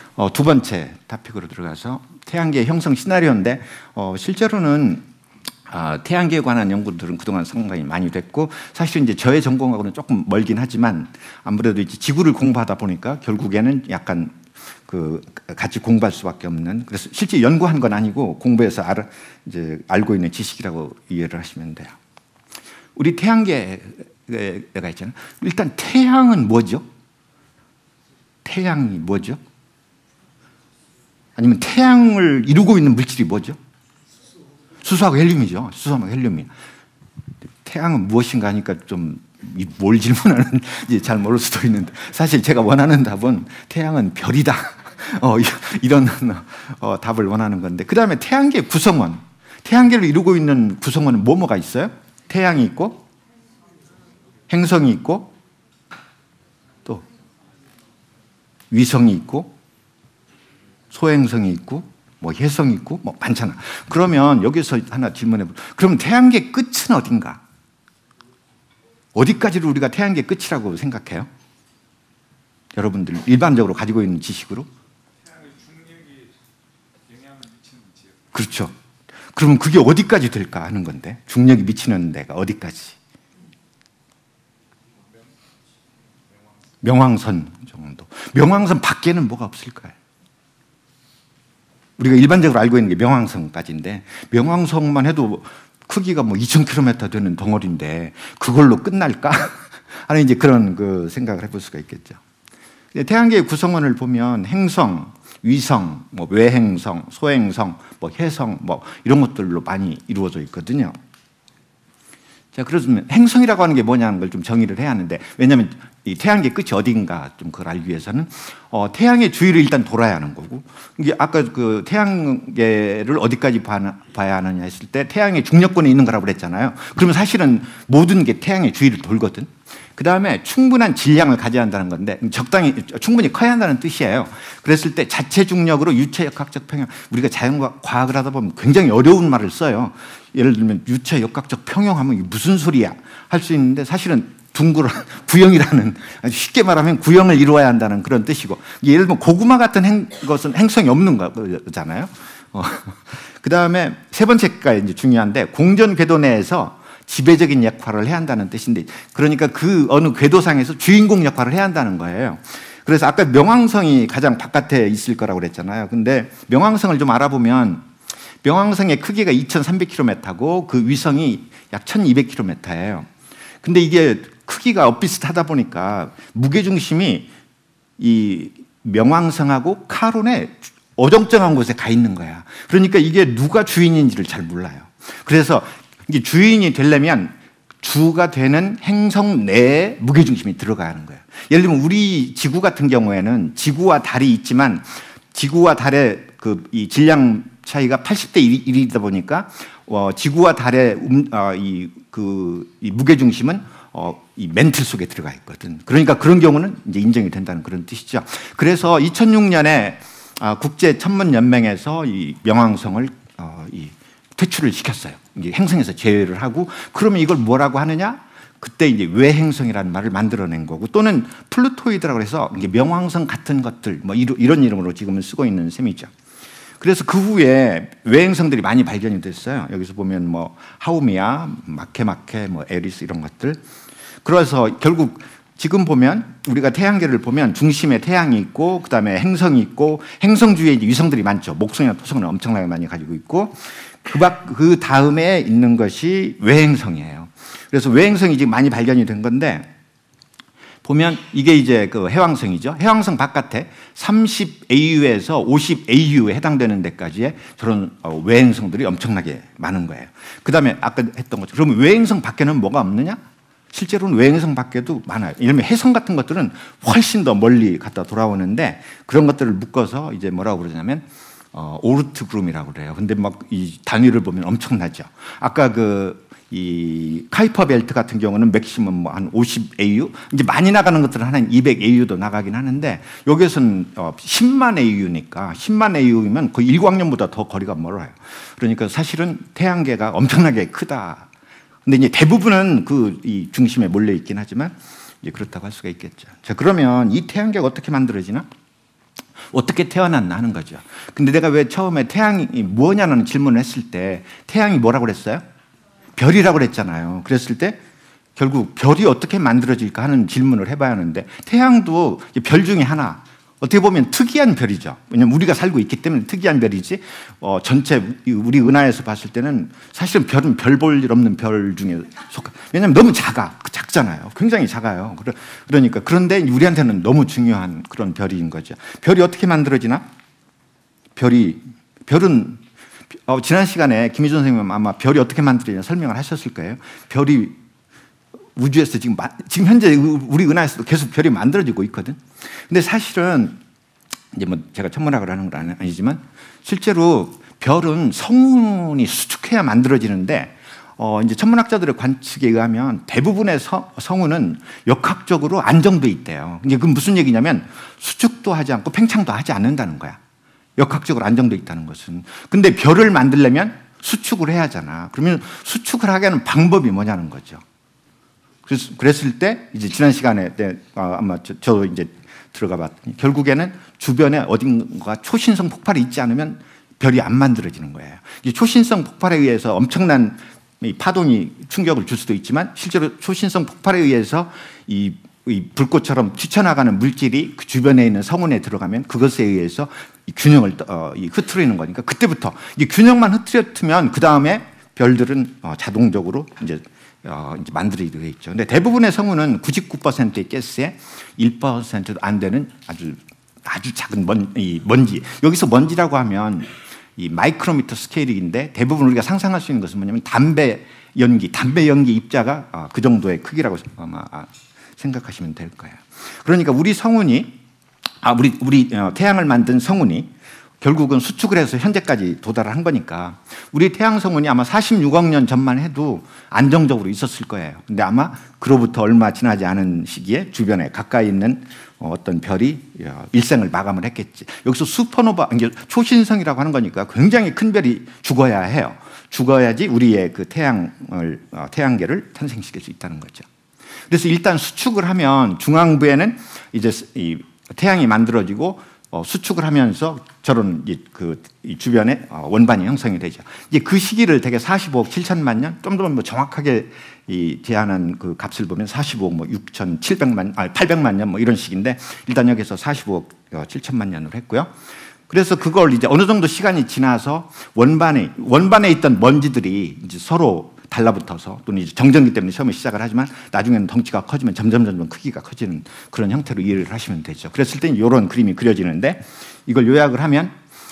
두 번째 토픽으로 들어가서 태양계 형성 시나리오인데 실제로는 태양계에 관한 연구들은 그동안 상당히 많이 됐고 사실은 이제 저의 전공하고는 조금 멀긴 하지만 아무래도 이제 지구를 공부하다 보니까 결국에는 약간 같이 공부할 수밖에 없는, 그래서 실제 연구한 건 아니고 공부해서 이제 알고 있는 지식이라고 이해를 하시면 돼요. 우리 태양계가 있잖아요. 일단 태양은 뭐죠? 태양이 뭐죠? 아니면 태양을 이루고 있는 물질이 뭐죠? 수소하고 헬륨이죠. 수소하고 헬륨이. 태양은 무엇인가 하니까 좀 뭘 질문하는지 잘 모를 수도 있는데 사실 제가 원하는 답은 태양은 별이다. 이런 답을 원하는 건데, 그 다음에 태양계 구성원, 태양계를 이루고 있는 구성원은 뭐가 있어요? 태양이 있고 행성이 있고 또 위성이 있고 소행성이 있고 뭐 혜성이 있고 뭐 많잖아. 그러면 여기서 하나 질문해 볼게요. 그럼 태양계 끝은 어딘가? 어디까지를 우리가 태양계 끝이라고 생각해요? 여러분들 일반적으로 가지고 있는 지식으로? 태양의 중력이 영향을 미치는 지역. 그렇죠. 그러면 그게 어디까지 될까 하는 건데, 중력이 미치는 데가 어디까지? 명왕선 정도. 명왕선 밖에는 뭐가 없을까요? 우리가 일반적으로 알고 있는 게 명왕성까지인데, 명왕성만 해도 크기가 뭐 2,000km 되는 덩어리인데 그걸로 끝날까? 하는 이제 그런 생각을 해볼 수가 있겠죠. 태양계의 구성원을 보면 행성, 위성, 뭐 외행성, 소행성, 뭐 혜성, 뭐 이런 것들로 많이 이루어져 있거든요. 자, 그러면 행성이라고 하는 게 뭐냐는 걸 좀 정의를 해야 하는데, 왜냐하면 이 태양계 끝이 어딘가 좀 그걸 알기 위해서는 태양의 주위를 일단 돌아야 하는 거고, 이게 아까 태양계를 어디까지 봐야 하느냐 했을 때 태양의 중력권에 있는 거라고 그랬잖아요. 그러면 사실은 모든 게 태양의 주위를 돌거든. 그 다음에 충분한 질량을 가져야 한다는 건데, 충분히 커야 한다는 뜻이에요. 그랬을 때 자체 중력으로 유체 역학적 평형, 우리가 자연과 과학을 하다 보면 굉장히 어려운 말을 써요. 예를 들면 유체 역학적 평형하면 이게 무슨 소리야 할 수 있는데, 사실은 구형이라는, 쉽게 말하면 구형을 이루어야 한다는 그런 뜻이고, 예를 들면 고구마 같은 것은 행성이 없는 거잖아요. 그 다음에 세 번째가 이제 중요한데, 공전 궤도 내에서 지배적인 역할을 해야 한다는 뜻인데, 그러니까 그 어느 궤도상에서 주인공 역할을 해야 한다는 거예요. 그래서 아까 명왕성이 가장 바깥에 있을 거라고 그랬잖아요. 근데 명왕성을 좀 알아보면 명왕성의 크기가 2,300km고 그 위성이 약 1,200km예요. 근데 이게 크기가 엇비슷하다 보니까 무게중심이 이 명왕성하고 카론의 어정쩡한 곳에 가 있는 거야. 그러니까 이게 누가 주인인지를 잘 몰라요. 그래서 이게 주인이 되려면 주가 되는 행성 내에 무게중심이 들어가야 하는 거예요. 예를 들면 우리 지구 같은 경우에는 지구와 달이 있지만 지구와 달의 이 질량 차이가 80대 1이다 보니까 지구와 달의 이 무게중심은 이 멘틀 속에 들어가 있거든. 그러니까 그런 경우는 이제 인정이 된다는 그런 뜻이죠. 그래서 2006년에 국제 천문 연맹에서 이 명왕성을 퇴출을 시켰어요. 이제 행성에서 제외를 하고, 그러면 이걸 뭐라고 하느냐? 그때 이제 외행성이라는 말을 만들어낸 거고, 또는 플루토이드라고 해서 이게 명왕성 같은 것들, 뭐 이런 이름으로 지금은 쓰고 있는 셈이죠. 그래서 그 후에 외행성들이 많이 발견이 됐어요. 여기서 보면 뭐 하우미아, 마케마케, 뭐 에리스 이런 것들. 그래서 결국 지금 보면 우리가 태양계를 보면 중심에 태양이 있고, 그 다음에 행성이 있고, 행성 주위에 이제 위성들이 많죠. 목성이나 토성을 엄청나게 많이 가지고 있고, 그 다음에 있는 것이 외행성이에요. 그래서 외행성이 지금 많이 발견이 된 건데, 보면 이게 이제 해왕성이죠. 해왕성 바깥에 30AU에서 50AU에 해당되는 데까지의 저런 외행성들이 엄청나게 많은 거예요. 그 다음에 아까 했던 것처럼, 그러면 외행성 밖에는 뭐가 없느냐? 실제로는 외행성 밖에도 많아요. 예를 들면 해성 같은 것들은 훨씬 더 멀리 갔다 돌아오는데, 그런 것들을 묶어서 이제 뭐라고 그러냐면 오르트 그룹이라고 그래요. 근데 막 이 단위를 보면 엄청나죠. 아까 이 카이퍼 벨트 같은 경우는 맥시멈 뭐 한 50AU, 이제 많이 나가는 것들은 한 200AU도 나가긴 하는데, 여기에서는 10만 AU니까 10만 AU이면 거의 일광년보다 더 거리가 멀어요. 그러니까 사실은 태양계가 엄청나게 크다. 근데 이제 대부분은 이 중심에 몰려 있긴 하지만 이제 그렇다고 할 수가 있겠죠. 자, 그러면 이 태양계가 어떻게 만들어지나? 어떻게 태어났나 하는 거죠. 근데 내가 왜 처음에 태양이 뭐냐는 질문을 했을 때 태양이 뭐라고 그랬어요? 별이라고 그랬잖아요. 그랬을 때 결국 별이 어떻게 만들어질까 하는 질문을 해봐야 하는데 태양도 별 중에 하나, 어떻게 보면 특이한 별이죠. 왜냐하면 우리가 살고 있기 때문에 특이한 별이지 전체 우리 은하에서 봤을 때는 사실은 별은 별 볼 일 없는 별 중에 속한, 왜냐하면 너무 작잖아요. 굉장히 작아요. 그러니까 그런데 우리한테는 너무 중요한 그런 별인 거죠. 별이 어떻게 만들어지나? 별은 지난 시간에 김희준 선생님은 아마 별이 어떻게 만들어지나 설명을 하셨을 거예요. 별이 우주에서 지금 현재 우리 은하에서도 계속 별이 만들어지고 있거든. 근데 사실은 이제 뭐 제가 천문학을 하는 건 아니지만 실제로 별은 성운이 수축해야 만들어지는데 이제 천문학자들의 관측에 의하면 대부분의 성운은 역학적으로 안정돼 있대요. 이게 그 무슨 얘기냐면 수축도 하지 않고 팽창도 하지 않는다는 거야. 역학적으로 안정돼 있다는 것은. 근데 별을 만들려면 수축을 해야 하잖아. 그러면 수축을 하게 하는 방법이 뭐냐는 거죠. 그랬을 때 이제 지난 시간에 아마 저 이제 들어가 봤더니 결국에는 주변에 어딘가 초신성 폭발이 있지 않으면 별이 안 만들어지는 거예요. 이 초신성 폭발에 의해서 엄청난 이 파동이 충격을 줄 수도 있지만 실제로 초신성 폭발에 의해서 이 불꽃처럼 튀쳐나가는 물질이 그 주변에 있는 성운에 들어가면 그것에 의해서 이 균형을 흐트리는 거니까 그때부터 이 균형만 흐트렸으면 그 다음에 별들은 자동적으로 이제 만들어지게 되어 있죠. 근데 대부분의 성운은 99%의 가스에 1%도 안 되는 아주 작은 먼지. 여기서 먼지라고 하면 이 마이크로미터 스케일인데 대부분 우리가 상상할 수 있는 것은 뭐냐면 담배 연기 입자가 그 정도의 크기라고 아마 생각하시면 될 거예요. 그러니까 우리 성운이 우리 태양을 만든 성운이 결국은 수축을 해서 현재까지 도달한 거니까 우리 태양 성운이 아마 46억 년 전만 해도 안정적으로 있었을 거예요. 근데 아마 그로부터 얼마 지나지 않은 시기에 주변에 가까이 있는 어떤 별이 일생을 마감을 했겠지. 여기서 슈퍼노바, 초신성이라고 하는 거니까 굉장히 큰 별이 죽어야 해요. 죽어야지 우리의 그 태양계를 탄생시킬 수 있다는 거죠. 그래서 일단 수축을 하면 중앙부에는 이제 이 태양이 만들어지고 수축을 하면서 저런 이 주변에 원반이 형성이 되죠. 이제 그 시기를 대개 45억 7천만 년, 좀 더 뭐 정확하게 제한한 그 값을 보면 45억 뭐 800만 년 뭐 이런 식인데 일단 여기서 45억 7천만 년으로 했고요. 그래서 그걸 이제 어느 정도 시간이 지나서 원반에 있던 먼지들이 이제 서로 달라붙어서 또는 이제 정전기 때문에 처음에 시작을 하지만 나중에는 덩치가 커지면 점점 크기가 커지는 그런 형태로 이해를 하시면 되죠. 그랬을 때 이런 그림이 그려지는데 이걸 요약을 하면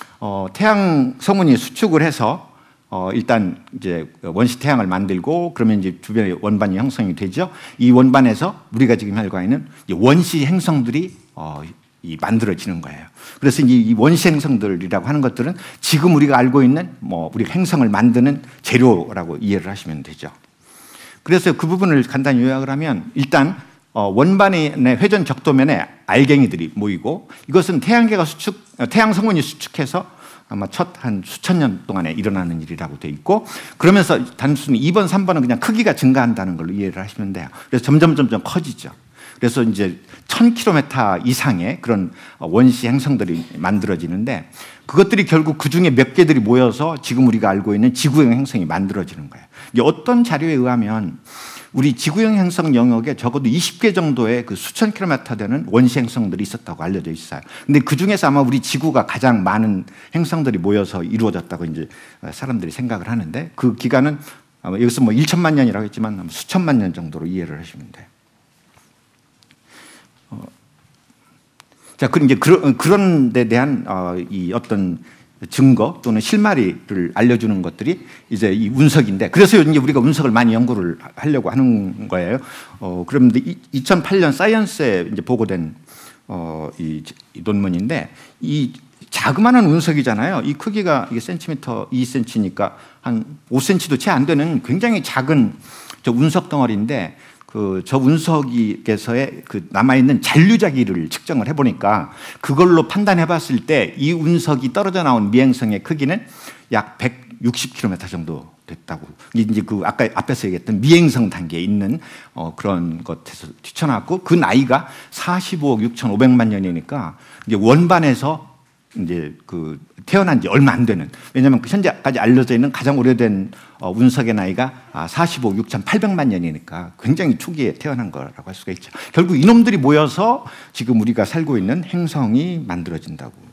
태양 성운이 수축을 해서 일단 이제 원시 태양을 만들고 그러면 이제 주변에 원반이 형성이 되죠. 이 원반에서 우리가 지금 알고 있는 원시 행성들이 만들어지는 거예요. 그래서 이 원시 행성들이라고 하는 것들은 지금 우리가 알고 있는 우리 행성을 만드는 재료라고 이해를 하시면 되죠. 그래서 그 부분을 간단히 요약을 하면 일단 원반의 회전 적도면에 알갱이들이 모이고 이것은 태양 성운이 수축해서 아마 첫 한 수천 년 동안에 일어나는 일이라고 되어 있고 그러면서 단순히 2번, 3번은 그냥 크기가 증가한다는 걸로 이해를 하시면 돼요. 그래서 점점 커지죠. 그래서 이제 1000km 이상의 그런 원시 행성들이 만들어지는데 그것들이 결국 그 중에 몇 개들이 모여서 지금 우리가 알고 있는 지구형 행성이 만들어지는 거예요. 이게 어떤 자료에 의하면 우리 지구형 행성 영역에 적어도 20개 정도의 그 수천 킬로미터 되는 원시 행성들이 있었다고 알려져 있어요. 근데 그 중에서 아마 우리 지구가 가장 많은 행성들이 모여서 이루어졌다고 이제 사람들이 생각을 하는데 그 기간은 아마 여기서 뭐 1천만 년이라고 했지만 수천만 년 정도로 이해를 하시면 돼요. 자, 이제 그런 데 대한 이 어떤 증거 또는 실마리를 알려주는 것들이 이제 이 운석인데 그래서 이제 우리가 운석을 많이 연구를 하려고 하는 거예요. 그런데 2008년 사이언스에 이제 보고된 이 논문인데 이 자그마한 운석이잖아요. 이 크기가 이게 센티미터 2cm니까 한 5cm도 채 안 되는 굉장히 작은 저 운석 덩어리인데 저 운석에서의 그 남아있는 잔류자기를 측정을 해보니까 그걸로 판단해봤을 때 이 운석이 떨어져 나온 미행성의 크기는 약 160km 정도 됐다고. 이제 그 아까 앞에서 얘기했던 미행성 단계에 있는 그런 것에서 뛰쳐나왔고 그 나이가 45억 6,500만 년이니까 이제 원반에서 이제 그 태어난 지 얼마 안 되는, 왜냐하면 현재까지 알려져 있는 가장 오래된 운석의 나이가 45억 6,800만 년이니까 굉장히 초기에 태어난 거라고 할 수가 있죠. 결국 이놈들이 모여서 지금 우리가 살고 있는 행성이 만들어진다고